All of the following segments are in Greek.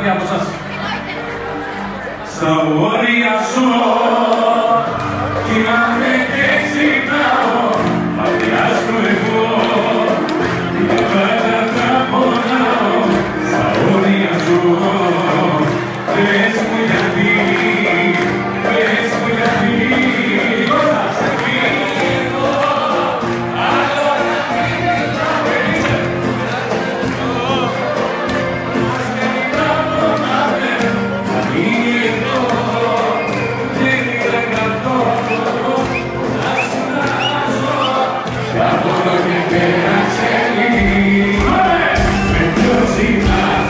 κάτι από σας. Στα όρια σου κοιμάμαι και ξυπνάω, μακριά σου εγώ για πάντα θα πονάω. Στα όρια σου πες μου γιατί, πες μου γιατί όλα σε φύγω, άλλο να μην μιλάμε. Ας και τα πονάμε, θα μείνει εδώ, δεν είναι καθόλου να συνάζω. Κι από εδώ και πέρα ξελίγει, με ποιος ζητάς,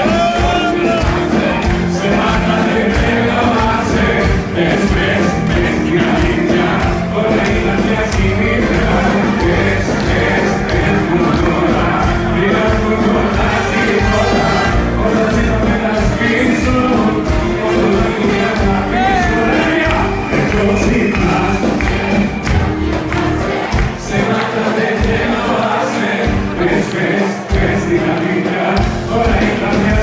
σε μάνα δεν έλαβασε, πες, πες, πες την αλήθεια, όλα είναι μια συνήθεια. Πες, πες, πες μου τώρα, πήρα μου κοντά τίποτα, όλα ζήταμε να σπίσουν, όλα είναι να πείσουν. Με ποιος ζητάς, σε μάνα δεν έλαβασε, πες, πες, πες την αλήθεια, όλα είναι μια